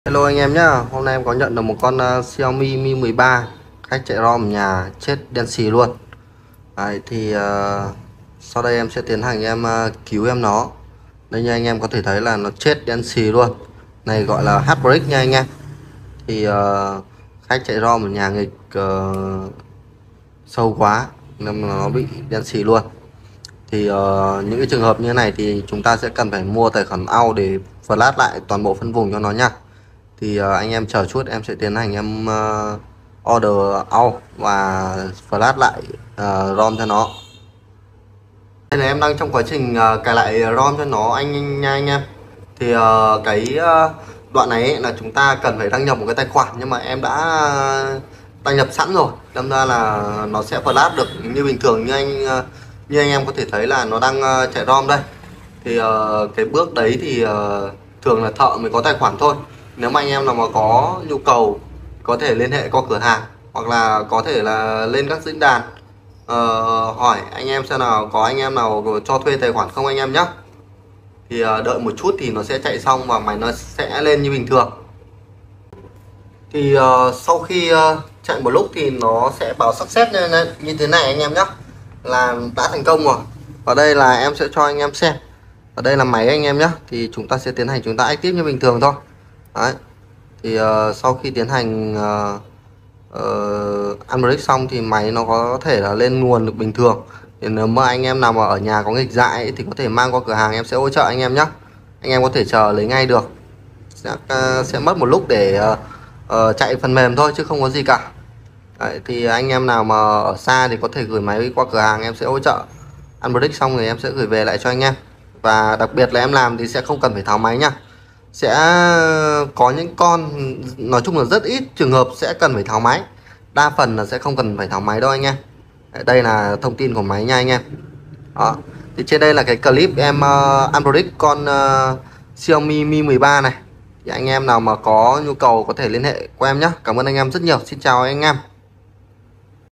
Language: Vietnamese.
Hello anh em nhá, hôm nay em có nhận được một con Xiaomi Mi 13 khách chạy ROM ở nhà chết đen xì luôn. Đấy, thì sau đây em sẽ tiến hành cứu em nó. Đây như anh em có thể thấy là nó chết đen xì luôn. Này gọi là heartbreak nha anh em. Thì khách chạy ROM ở nhà nghịch sâu quá nên nó bị đen xì luôn. Thì những cái trường hợp như thế này thì chúng ta sẽ cần phải mua tài khoản AUD để flash lại toàn bộ phân vùng cho nó nha. Thì anh em chờ chút, em sẽ tiến hành order out và flash lại ROM cho nó. Đây là em đang trong quá trình cài lại ROM cho nó nha anh em. Thì đoạn này ấy, là chúng ta cần phải đăng nhập một cái tài khoản, nhưng mà em đã đăng nhập sẵn rồi, đâm ra là nó sẽ flash được như bình thường. Như anh em có thể thấy là nó đang chạy ROM đây. Thì cái bước đấy thì thường là thợ mới có tài khoản thôi. Nếu mà anh em nào mà có nhu cầu có thể liên hệ qua cửa hàng, hoặc là có thể là lên các diễn đàn hỏi anh em xem nào có anh em nào cho thuê tài khoản không anh em nhé. Thì đợi một chút thì nó sẽ chạy xong và máy nó sẽ lên như bình thường. Thì sau khi chạy một lúc thì nó sẽ báo success như thế này anh em nhé, là đã thành công rồi. Ở đây là em sẽ cho anh em xem, ở đây là máy anh em nhé. Thì chúng ta sẽ tiến hành chúng ta active như bình thường thôi. Đấy. Thì sau khi tiến hành unbreak xong thì máy nó có thể là lên nguồn được bình thường. Thì nếu mà anh em nào mà ở nhà có nghịch dại ấy, thì có thể mang qua cửa hàng, em sẽ hỗ trợ anh em nhé. Anh em có thể chờ lấy ngay được. Sẽ mất một lúc để chạy phần mềm thôi chứ không có gì cả. Đấy, thì anh em nào mà ở xa thì có thể gửi máy qua cửa hàng, em sẽ hỗ trợ. Unbreak xong rồi em sẽ gửi về lại cho anh em. Và đặc biệt là em làm thì sẽ không cần phải tháo máy nha. Sẽ có những con, nói chung là rất ít trường hợp sẽ cần phải tháo máy, đa phần là sẽ không cần phải tháo máy đâu anh em. Đây là thông tin của máy nha anh em. Đó. Thì trên đây là cái clip em unbox con Xiaomi Mi 13 này. Thì anh em nào mà có nhu cầu có thể liên hệ qua em nhé. Cảm ơn anh em rất nhiều, xin chào anh em.